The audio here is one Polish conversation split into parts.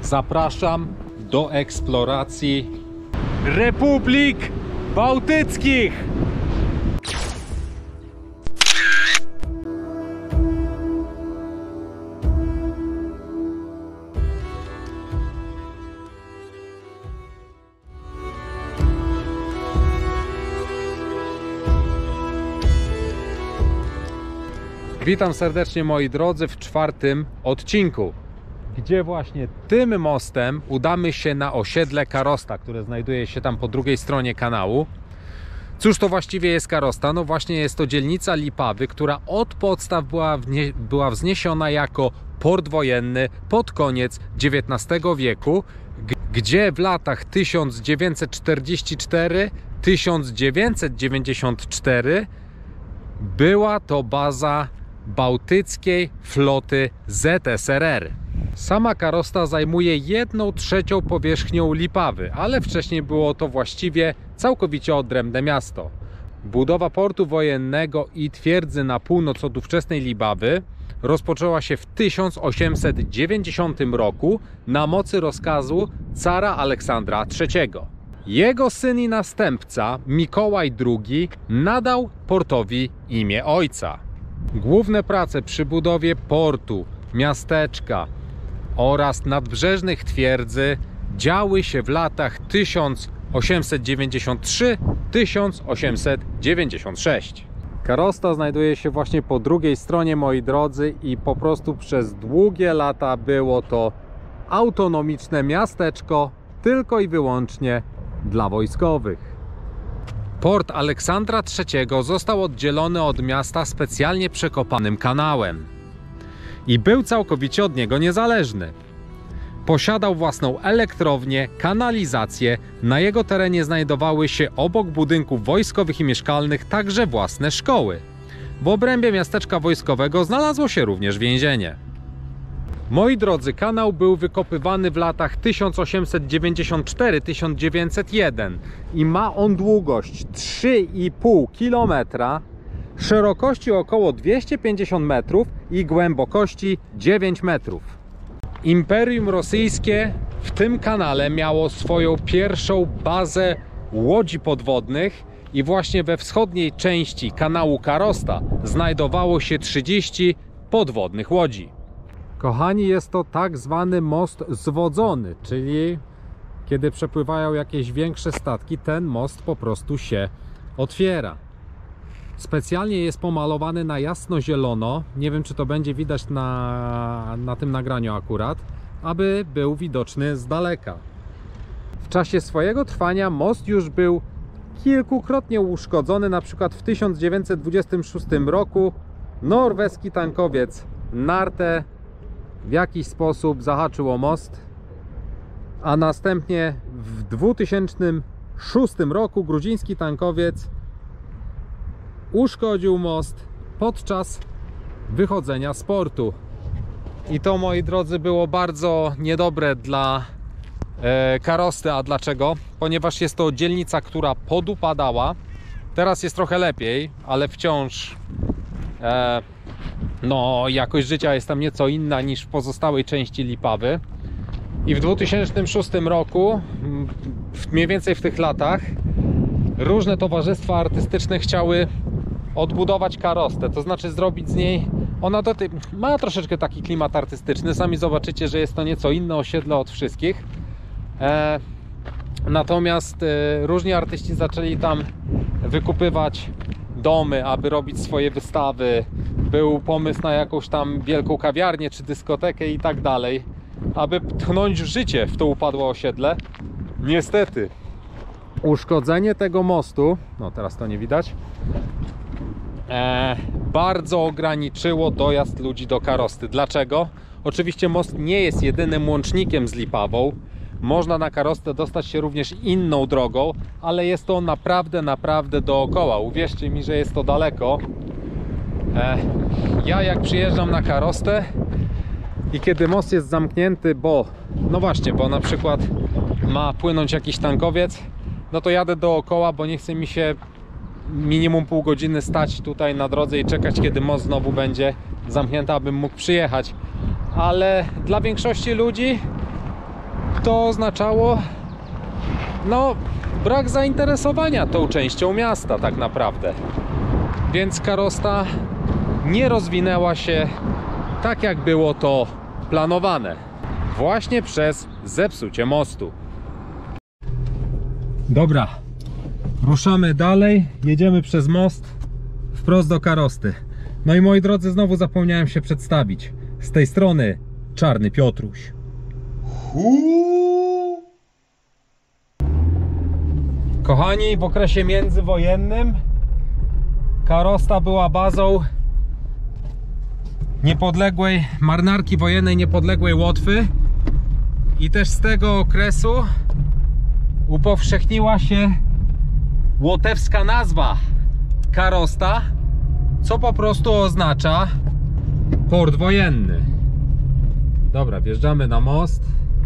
Zapraszam do eksploracji Republik Bałtyckich. Witam serdecznie, moi drodzy, w czwartym odcinku, gdzie właśnie tym mostem udamy się na osiedle Karosta, które znajduje się tam po drugiej stronie kanału. Cóż to właściwie jest Karosta? No właśnie jest to dzielnica Lipawy, która od podstaw była wzniesiona jako port wojenny pod koniec XIX wieku, gdzie w latach 1944-1994 była to baza bałtyckiej floty ZSRR. Sama Karosta zajmuje 1/3 powierzchnią Lipawy, ale wcześniej było to właściwie całkowicie odrębne miasto. Budowa portu wojennego i twierdzy na północ od ówczesnej Lipawy rozpoczęła się w 1890 roku na mocy rozkazu cara Aleksandra III. Jego syn i następca Mikołaj II nadał portowi imię ojca. Główne prace przy budowie portu, miasteczka oraz nadbrzeżnych twierdzy działy się w latach 1893-1896. Karosta znajduje się właśnie po drugiej stronie, moi drodzy, i po prostu przez długie lata było to autonomiczne miasteczko tylko i wyłącznie dla wojskowych. Port Aleksandra III został oddzielony od miasta specjalnie przekopanym kanałem i był całkowicie od niego niezależny. Posiadał własną elektrownię, kanalizację, na jego terenie znajdowały się obok budynków wojskowych i mieszkalnych także własne szkoły. W obrębie miasteczka wojskowego znalazło się również więzienie. Moi drodzy, kanał był wykopywany w latach 1894-1901 i ma on długość 3,5 km, szerokości około 250 metrów i głębokości 9 metrów. Imperium Rosyjskie w tym kanale miało swoją pierwszą bazę łodzi podwodnych i właśnie we wschodniej części kanału Karosta znajdowało się 30 podwodnych łodzi. Kochani, jest to tak zwany most zwodzony, czyli kiedy przepływają jakieś większe statki, ten most po prostu się otwiera. Specjalnie jest pomalowany na jasno-zielono, nie wiem czy to będzie widać na tym nagraniu akurat, aby był widoczny z daleka. W czasie swojego trwania most już był kilkukrotnie uszkodzony, na przykład w 1926 roku norweski tankowiec Narte w jakiś sposób zahaczył o most, a następnie w 2006 roku gruziński tankowiec uszkodził most podczas wychodzenia z portu. I to, moi drodzy, było bardzo niedobre dla Karosty. A dlaczego? Ponieważ jest to dzielnica, która podupadała. Teraz jest trochę lepiej, ale wciąż no, jakość życia jest tam nieco inna niż w pozostałej części Lipawy. I w 2006 roku, mniej więcej w tych latach, różne towarzystwa artystyczne chciały odbudować Karostę, to znaczy zrobić z niej, ona ma troszeczkę taki klimat artystyczny, sami zobaczycie, że jest to nieco inne osiedle od wszystkich. Natomiast różni artyści zaczęli tam wykupywać domy, aby robić swoje wystawy. Był pomysł na jakąś tam wielką kawiarnię czy dyskotekę i tak dalej, aby tchnąć życie w to upadłe osiedle. Niestety uszkodzenie tego mostu, no teraz to nie widać, bardzo ograniczyło dojazd ludzi do Karosty. Dlaczego? Oczywiście most nie jest jedynym łącznikiem z Lipawą. Można na Karostę dostać się również inną drogą, ale jest to naprawdę dookoła. Uwierzcie mi, że jest to daleko. Ja jak przyjeżdżam na Karostę i kiedy most jest zamknięty, bo no właśnie, bo na przykład ma płynąć jakiś tankowiec, no to jadę dookoła, bo nie chce mi się minimum pół godziny stać tutaj na drodze i czekać, kiedy most znowu będzie zamknięty, abym mógł przyjechać. Ale dla większości ludzi to oznaczało no brak zainteresowania tą częścią miasta tak naprawdę. Więc Karosta nie rozwinęła się tak, jak było to planowane. Właśnie przez zepsucie mostu. Dobra, ruszamy dalej. Jedziemy przez most wprost do Karosty. No i moi drodzy, znowu zapomniałem się przedstawić. Z tej strony Czarny Piotruś. Kochani, w okresie międzywojennym Karosta była bazą niepodległej marynarki wojennej niepodległej Łotwy i też z tego okresu upowszechniła się łotewska nazwa Karosta, co po prostu oznacza port wojenny. Dobra, wjeżdżamy na most.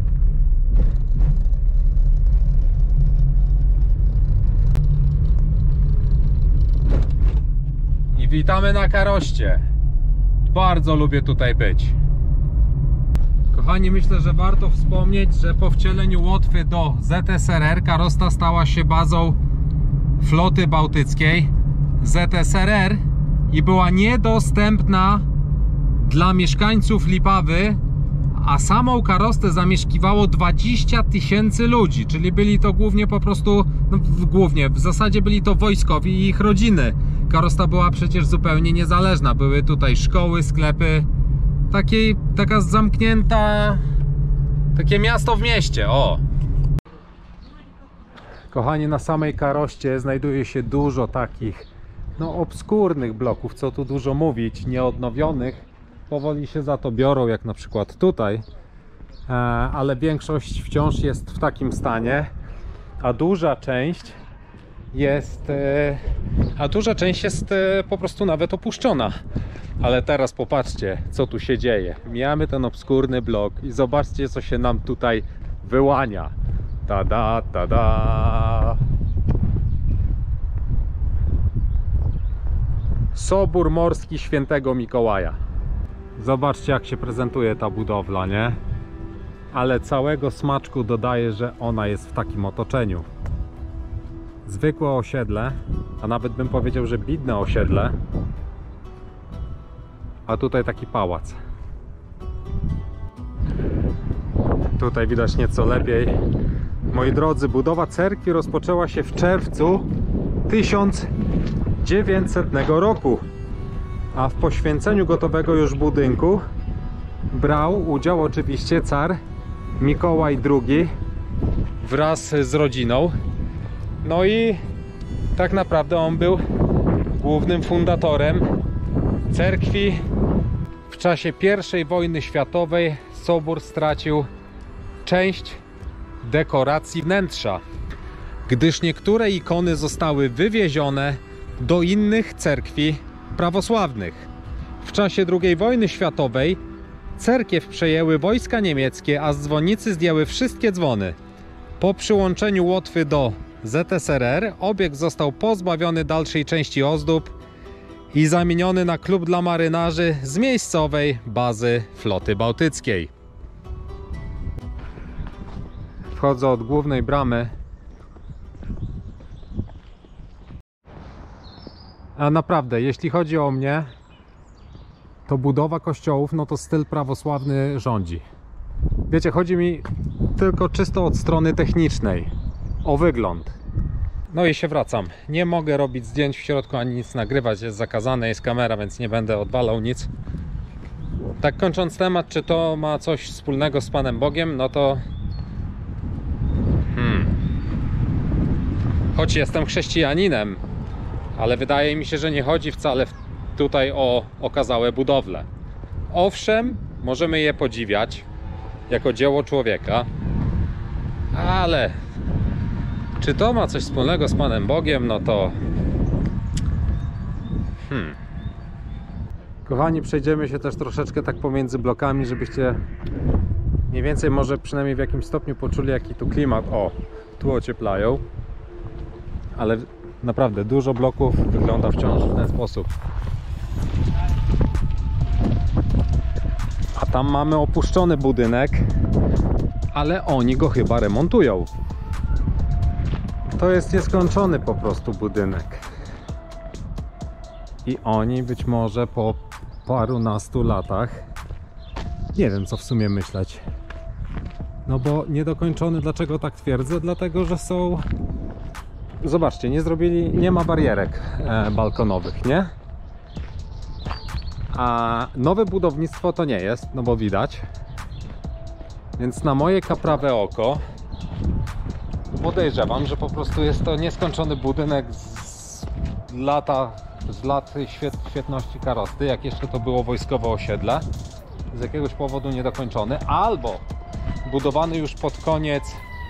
I witamy na Karoście. Bardzo lubię tutaj być. Kochani, myślę, że warto wspomnieć, że po wcieleniu Łotwy do ZSRR Karosta stała się bazą floty bałtyckiej ZSRR i była niedostępna dla mieszkańców Lipawy, a samą Karostę zamieszkiwało 20 000 ludzi, czyli byli to głównie po prostu, no, w zasadzie byli to wojskowi i ich rodziny. Karosta była przecież zupełnie niezależna, były tutaj szkoły, sklepy, taka zamknięta, takie miasto w mieście, o! Kochani, na samej Karoście znajduje się dużo takich, no, obskurnych bloków, co tu dużo mówić, nieodnowionych. Powoli się za to biorą, jak na przykład tutaj, ale większość wciąż jest w takim stanie, a duża część jest po prostu nawet opuszczona. Ale teraz popatrzcie, co tu się dzieje. Mijamy ten obskurny blok i zobaczcie, co się nam tutaj wyłania. Tada, tada! Sobór Morski Świętego Mikołaja. Zobaczcie, jak się prezentuje ta budowla, nie? Ale całego smaczku dodaje, że ona jest w takim otoczeniu. Zwykłe osiedle, a nawet bym powiedział, że biedne osiedle, a tutaj taki pałac. Tutaj widać nieco lepiej. Moi drodzy, budowa cerkwi rozpoczęła się w czerwcu 1900 roku, a w poświęceniu gotowego już budynku brał udział oczywiście car Mikołaj II wraz z rodziną. No i tak naprawdę on był głównym fundatorem cerkwi. W czasie I wojny światowej sobór stracił część dekoracji wnętrza, gdyż niektóre ikony zostały wywiezione do innych cerkwi prawosławnych. W czasie II wojny światowej cerkiew przejęły wojska niemieckie, a z dzwonnicy zdjęły wszystkie dzwony. Po przyłączeniu Łotwy do ZSRR obiekt został pozbawiony dalszej części ozdób i zamieniony na klub dla marynarzy z miejscowej bazy floty bałtyckiej. Wchodzę od głównej bramy. A naprawdę, jeśli chodzi o mnie, to budowa kościołów, no to styl prawosławny rządzi. Wiecie, chodzi mi tylko czysto od strony technicznej, o wygląd. No i się wracam. Nie mogę robić zdjęć w środku, ani nic nagrywać, jest zakazane, jest kamera, więc nie będę odwalał nic. Tak kończąc temat, czy to ma coś wspólnego z Panem Bogiem, no to... Choć jestem chrześcijaninem, ale wydaje mi się, że nie chodzi wcale tutaj o okazałe budowle. Owszem, możemy je podziwiać jako dzieło człowieka, ale czy to ma coś wspólnego z Panem Bogiem, no to... Kochani, przejdziemy się też troszeczkę tak pomiędzy blokami, żebyście mniej więcej może przynajmniej w jakimś stopniu poczuli, jaki tu klimat. O, tu ocieplają, ale naprawdę dużo bloków wygląda wciąż w ten sposób. A tam mamy opuszczony budynek, ale oni go chyba remontują. To jest nieskończony po prostu budynek. I oni być może po parunastu latach, nie wiem co w sumie myśleć. No bo niedokończony, dlaczego tak twierdzę? Dlatego, że są... Zobaczcie, nie ma barierek balkonowych, nie? A nowe budownictwo to nie jest, no bo widać. Więc na moje kaprawe oko podejrzewam, że po prostu jest to nieskończony budynek z lat świetności Karosty, jak jeszcze to było wojskowe osiedle, z jakiegoś powodu niedokończony, albo budowany już pod koniec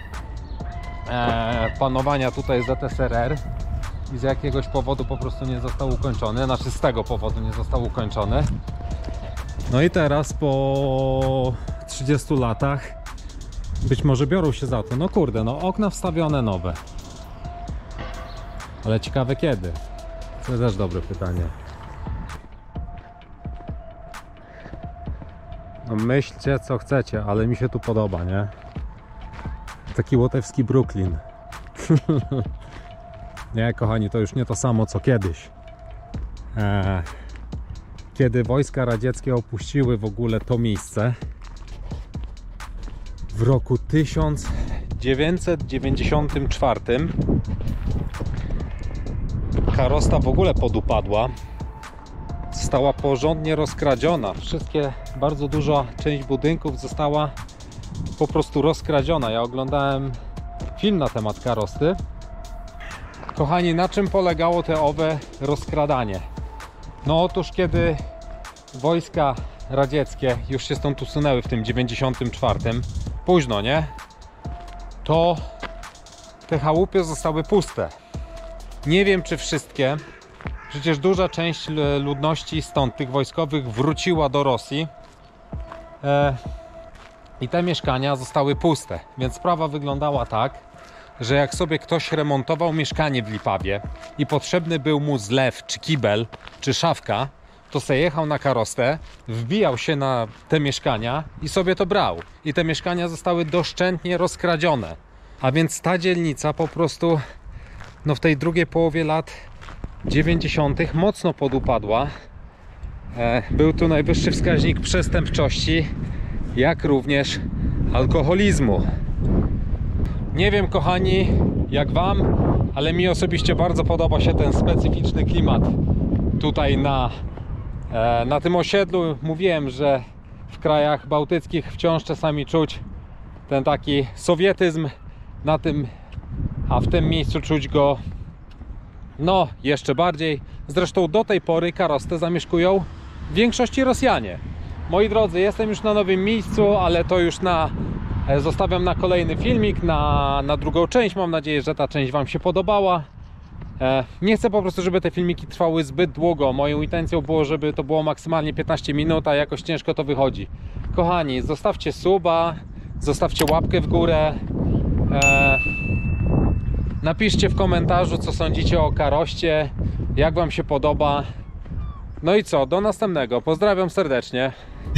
panowania tutaj ZSRR i z jakiegoś powodu po prostu nie został ukończony, znaczy z tego powodu nie został ukończony. No i teraz po 30 latach być może biorą się za to. No kurde, no okna wstawione nowe. Ale ciekawe kiedy? To też dobre pytanie. No myślcie co chcecie, ale mi się tu podoba, nie? Taki łotewski Brooklyn. Nie, kochani, to już nie to samo co kiedyś. Kiedy wojska radzieckie opuściły w ogóle to miejsce w roku 1994, Karosta w ogóle podupadła. Została porządnie rozkradziona. Bardzo duża część budynków została po prostu rozkradziona. Ja oglądałem film na temat Karosty. Kochani, na czym polegało te owe rozkradanie? No otóż kiedy wojska radzieckie już się stąd usunęły w tym 94, późno, nie? To te chałupy zostały puste. Nie wiem czy wszystkie. Przecież duża część ludności stąd, tych wojskowych, wróciła do Rosji. I te mieszkania zostały puste. Więc sprawa wyglądała tak, że jak sobie ktoś remontował mieszkanie w Lipawie i potrzebny był mu zlew, czy kibel, czy szafka, to se jechał na Karostę, wbijał się na te mieszkania i sobie to brał. I te mieszkania zostały doszczętnie rozkradzione. A więc ta dzielnica po prostu no w tej drugiej połowie lat 90. mocno podupadła. Był tu najwyższy wskaźnik przestępczości, jak również alkoholizmu. Nie wiem, kochani, jak wam, ale mi osobiście bardzo podoba się ten specyficzny klimat tutaj na tym osiedlu. Mówiłem, że w krajach bałtyckich wciąż czasami czuć ten taki sowietyzm a w tym miejscu czuć go no jeszcze bardziej. Zresztą do tej pory Karostę zamieszkują w większości Rosjanie. Moi drodzy, jestem już na nowym miejscu, ale to już zostawiam na kolejny filmik, na drugą część. Mam nadzieję, że ta część wam się podobała. Nie chcę po prostu, żeby te filmiki trwały zbyt długo. Moją intencją było, żeby to było maksymalnie 15 minut, a jakoś ciężko to wychodzi. Kochani, zostawcie suba, zostawcie łapkę w górę. Napiszcie w komentarzu, co sądzicie o Karoście, jak wam się podoba. No i co, do następnego. Pozdrawiam serdecznie.